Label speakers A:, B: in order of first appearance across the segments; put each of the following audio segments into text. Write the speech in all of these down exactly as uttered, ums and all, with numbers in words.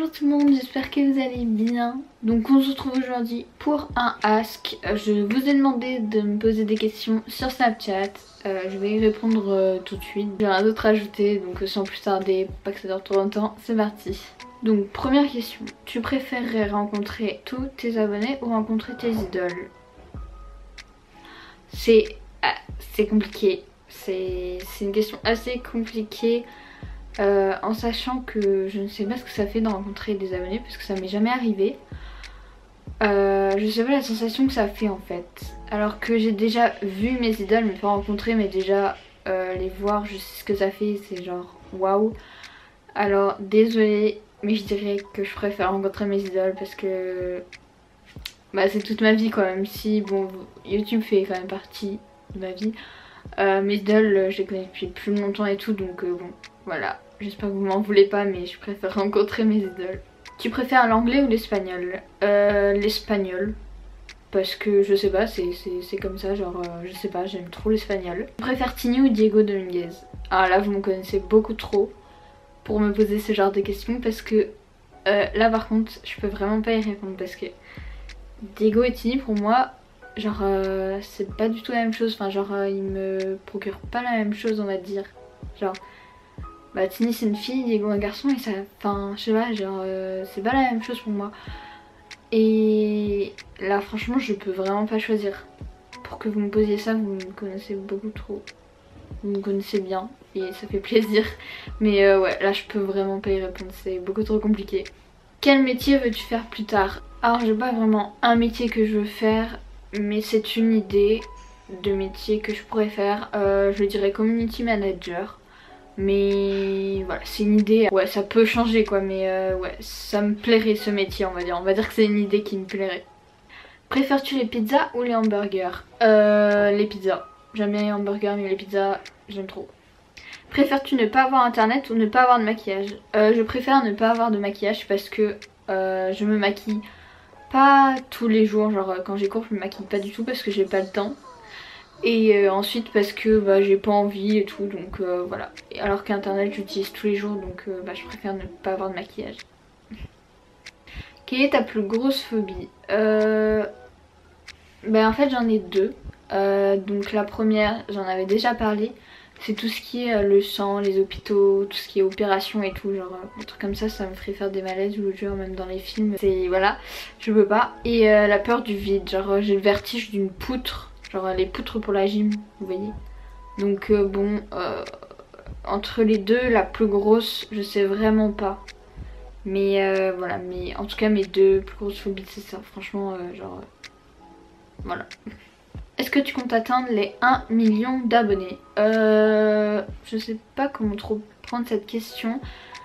A: Bonjour tout le monde, j'espère que vous allez bien. Donc on se retrouve aujourd'hui pour un ask. Je vous ai demandé de me poser des questions sur Snapchat. euh, Je vais y répondre euh, tout de suite. J'ai rien d'autre à ajouter, donc sans plus tarder, pas que ça dure trop longtemps, c'est parti. Donc première question, tu préférerais rencontrer tous tes abonnés ou rencontrer tes idoles? C'est ah, c'est compliqué, c'est une question assez compliquée. Euh, en sachant que je ne sais pas ce que ça fait de rencontrer des abonnés parce que ça m'est jamais arrivé. Euh, je sais pas la sensation que ça fait en fait. Alors que j'ai déjà vu mes idoles, mais pas rencontré, mais déjà euh, les voir, je sais ce que ça fait, c'est genre waouh. Alors désolée, mais je dirais que je préfère rencontrer mes idoles parce que bah, c'est toute ma vie quoi, même si bon YouTube fait quand même partie de ma vie. Euh, mes idoles, je les connais depuis plus longtemps et tout, donc euh, bon, voilà. J'espère que vous m'en voulez pas, mais je préfère rencontrer mes idoles. Tu préfères l'anglais ou l'espagnol? euh, L'espagnol. Parce que je sais pas, c'est comme ça, genre, euh, je sais pas, j'aime trop l'espagnol. Tu préfères Tini ou Diego Dominguez? Ah là, vous me connaissez beaucoup trop pour me poser ce genre de questions, parce que euh, là par contre, je peux vraiment pas y répondre, parce que Diego et Tini pour moi, genre euh, c'est pas du tout la même chose, enfin genre euh, ils me procurent pas la même chose on va dire. Genre bah Tini c'est une fille, Diego un garçon et ça, enfin je sais pas, genre euh, c'est pas la même chose pour moi. Et là franchement je peux vraiment pas choisir. Pour que vous me posiez ça, vous me connaissez beaucoup trop. Vous me connaissez bien et ça fait plaisir. Mais euh, ouais là je peux vraiment pas y répondre, c'est beaucoup trop compliqué. Quel métier veux-tu faire plus tard? Alors j'ai pas vraiment un métier que je veux faire, mais c'est une idée de métier que je pourrais faire. euh, Je dirais community manager, mais voilà c'est une idée. Ouais ça peut changer quoi, mais euh, ouais ça me plairait ce métier, on va dire. On va dire que c'est une idée qui me plairait. Préfères-tu les pizzas ou les hamburgers? euh, Les pizzas. J'aime bien les hamburgers, mais les pizzas j'aime trop. Préfères-tu ne pas avoir internet ou ne pas avoir de maquillage? euh, Je préfère ne pas avoir de maquillage parce que euh, je me maquille pas tous les jours, genre quand j'ai cours je me maquille pas du tout parce que j'ai pas le temps. Et euh, ensuite parce que bah, j'ai pas envie et tout, donc euh, voilà. Et alors qu'internet j'utilise tous les jours, donc euh, bah, je préfère ne pas avoir de maquillage. Quelle est ta plus grosse phobie? euh... Ben en fait j'en ai deux. Euh, donc la première, j'en avais déjà parlé, c'est tout ce qui est euh, le sang, les hôpitaux, tout ce qui est opération et tout, genre euh, des trucs comme ça, ça me ferait faire des malaises, ou genre même dans les films, c'est voilà, je peux pas. Et euh, la peur du vide, genre euh, j'ai le vertige d'une poutre, genre euh, les poutres pour la gym, vous voyez. Donc euh, bon, euh, entre les deux, la plus grosse, je sais vraiment pas. Mais euh, voilà, mais en tout cas mes deux plus grosses phobies c'est ça, franchement, euh, genre euh, voilà. Est-ce que tu comptes atteindre les un million d'abonnés? Euh... Je sais pas comment trop prendre cette question.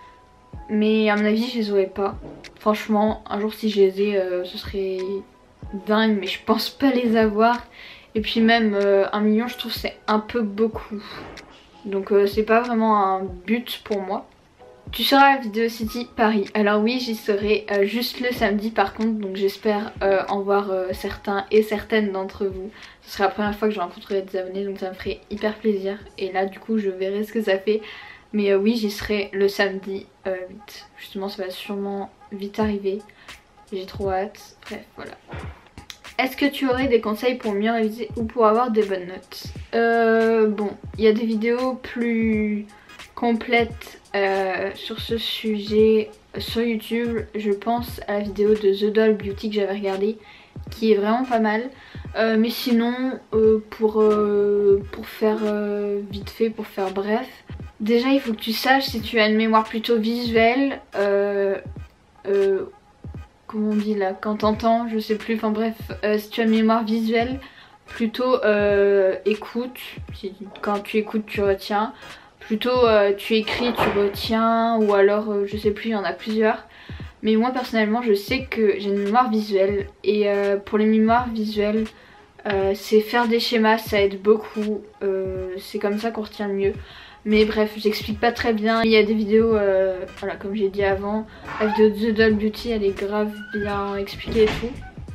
A: Mais à mon avis je les aurais pas. Franchement, un jour si je les ai, euh, ce serait dingue. Mais je pense pas les avoir. Et puis même euh, un million je trouve c'est un peu beaucoup. Donc euh, c'est pas vraiment un but pour moi. Tu seras à Video City Paris? Alors oui j'y serai euh, juste le samedi par contre, donc j'espère euh, en voir euh, certains et certaines d'entre vous. Ce sera la première fois que je rencontrerai des abonnés, donc ça me ferait hyper plaisir. Et là du coup je verrai ce que ça fait. Mais euh, oui j'y serai le samedi euh, huit. Justement ça va sûrement vite arriver. J'ai trop hâte. Bref voilà. Est-ce que tu aurais des conseils pour mieux réviser ou pour avoir des bonnes notes? Euh bon, il y a des vidéos plus complète euh, sur ce sujet sur YouTube. Je pense à la vidéo de The Doll Beauty que j'avais regardée, qui est vraiment pas mal. Euh, mais sinon euh, pour, euh, pour faire euh, vite fait, pour faire bref, déjà il faut que tu saches si tu as une mémoire plutôt visuelle, euh, euh, comment on dit là, quand t'entends, je sais plus, enfin bref, euh, si tu as une mémoire visuelle, plutôt euh, écoute, si, quand tu écoutes tu retiens. Plutôt euh, tu écris, tu retiens, ou alors euh, je sais plus, il y en a plusieurs. Mais moi personnellement je sais que j'ai une mémoire visuelle. Et euh, pour les mémoires visuelles, euh, c'est faire des schémas, ça aide beaucoup. euh, C'est comme ça qu'on retient le mieux. Mais bref, j'explique pas très bien. Il y a des vidéos, euh, voilà, comme j'ai dit avant. La vidéo de The Doll Beauty, elle est grave bien expliquée et tout.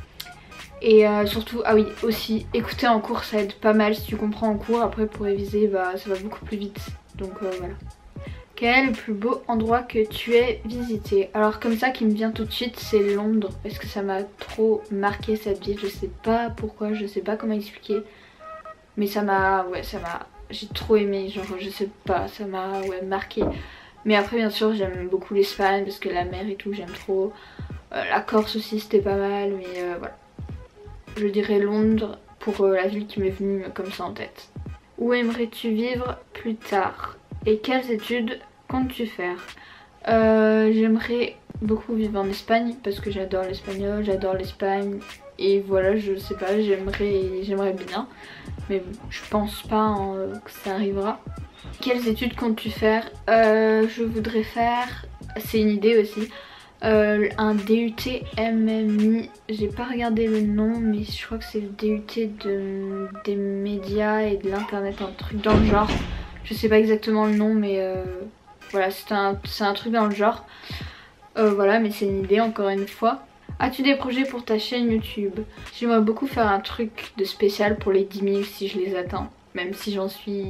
A: Et euh, surtout, ah oui, aussi, écouter en cours, ça aide pas mal si tu comprends en cours. Après pour réviser, bah ça va beaucoup plus vite. Donc euh, voilà. Quel est le plus beau endroit que tu aies visité? Alors comme ça qui me vient tout de suite c'est Londres parce que ça m'a trop marqué cette ville. Je sais pas pourquoi, je sais pas comment expliquer. Mais ça m'a, ouais ça m'a, j'ai trop aimé, genre je sais pas, ça m'a ouais, marqué. Mais après bien sûr j'aime beaucoup l'Espagne parce que la mer et tout j'aime trop. Euh, la Corse aussi c'était pas mal mais euh, voilà. Je dirais Londres pour euh, la ville qui m'est venue comme ça en tête. Où aimerais-tu vivre plus tard? Et quelles études comptes-tu faire? euh, J'aimerais beaucoup vivre en Espagne parce que j'adore l'espagnol, j'adore l'Espagne. Et voilà, je sais pas, j'aimerais j'aimerais bien. Mais je pense pas hein, que ça arrivera. Quelles études comptes-tu faire? euh, Je voudrais faire, c'est une idée aussi, euh, un D U T M M I. J'ai pas regardé le nom mais je crois que c'est le D U T de, des médias et de l'internet, un truc dans le genre. Je sais pas exactement le nom mais euh, voilà c'est un, c'est un truc dans le genre. Euh, voilà mais c'est une idée encore une fois. As-tu des projets pour ta chaîne YouTube? J'aimerais beaucoup faire un truc de spécial pour les dix mille si je les atteins. Même si j'en suis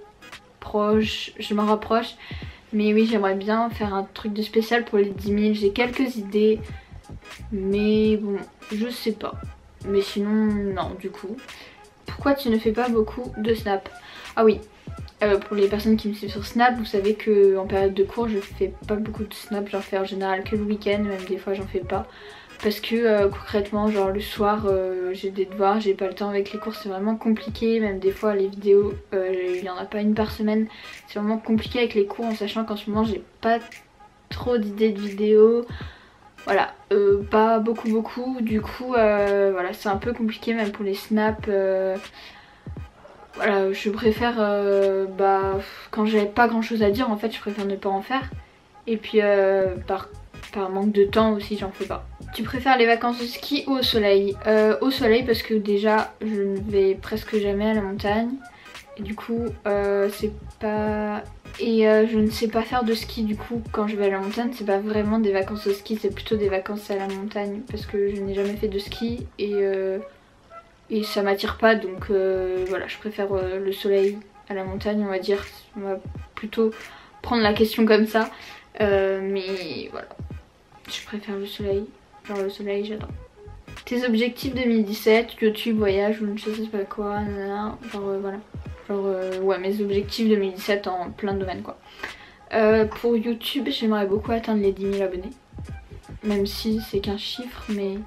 A: proche, je m'en rapproche. Mais oui j'aimerais bien faire un truc de spécial pour les dix mille. J'ai quelques idées. Mais bon je sais pas. Mais sinon non du coup. Pourquoi tu ne fais pas beaucoup de snap? Ah oui. Euh, pour les personnes qui me suivent sur Snap, vous savez que en période de cours je fais pas beaucoup de Snap, j'en fais en général que le week-end, même des fois j'en fais pas. Parce que euh, concrètement genre le soir euh, j'ai des devoirs, j'ai pas le temps avec les cours, c'est vraiment compliqué. Même des fois les vidéos, euh, il y en a pas une par semaine. C'est vraiment compliqué avec les cours en sachant qu'en ce moment j'ai pas trop d'idées de vidéos. Voilà, euh, pas beaucoup beaucoup, du coup euh, voilà c'est un peu compliqué même pour les snaps. Euh, Voilà, je préfère, euh, bah, quand j'ai pas grand chose à dire, en fait, je préfère ne pas en faire. Et puis, euh, par, par manque de temps aussi, j'en fais pas. Tu préfères les vacances au ski ou au soleil? euh, Au soleil, parce que déjà, je ne vais presque jamais à la montagne. Et du coup, euh, c'est pas... Et euh, je ne sais pas faire de ski, du coup, quand je vais à la montagne, c'est pas vraiment des vacances au ski, c'est plutôt des vacances à la montagne. Parce que je n'ai jamais fait de ski et... Euh, et ça m'attire pas donc euh, voilà je préfère euh, le soleil à la montagne on va dire, on va plutôt prendre la question comme ça. Euh, mais voilà je préfère le soleil, genre le soleil j'adore. Tes objectifs deux mille dix-sept, YouTube, voyage ou une chose je sais pas quoi, nanana, genre euh, voilà genre euh, ouais mes objectifs deux mille dix-sept en plein de domaines quoi. Euh, pour YouTube j'aimerais beaucoup atteindre les dix mille abonnés, même si c'est qu'un chiffre mais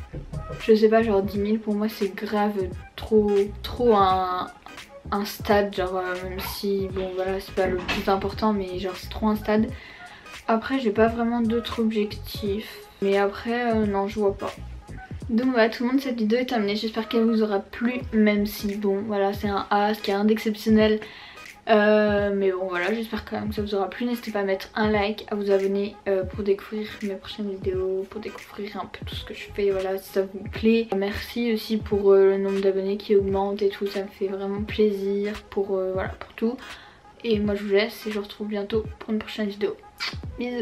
A: je sais pas, genre dix mille pour moi c'est grave trop trop un, un stade, genre euh, même si bon voilà c'est pas le plus important mais genre c'est trop un stade. Après j'ai pas vraiment d'autres objectifs mais après euh, non je vois pas. Donc voilà tout le monde, cette vidéo est terminée, j'espère qu'elle vous aura plu même si bon voilà c'est un A, ce qui est rien d'exceptionnel. Euh, mais bon voilà j'espère quand même que ça vous aura plu. N'hésitez pas à mettre un like, à vous abonner euh, pour découvrir mes prochaines vidéos, pour découvrir un peu tout ce que je fais, voilà si ça vous plaît. Merci aussi pour euh, le nombre d'abonnés qui augmente et tout, ça me fait vraiment plaisir pour, euh, voilà, pour tout. Et moi je vous laisse et je vous retrouve bientôt pour une prochaine vidéo. Bisous.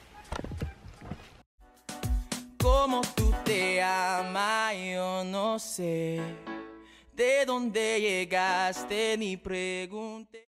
A: Como tú te amas, yo no sé de dónde llegaste ni pregunté.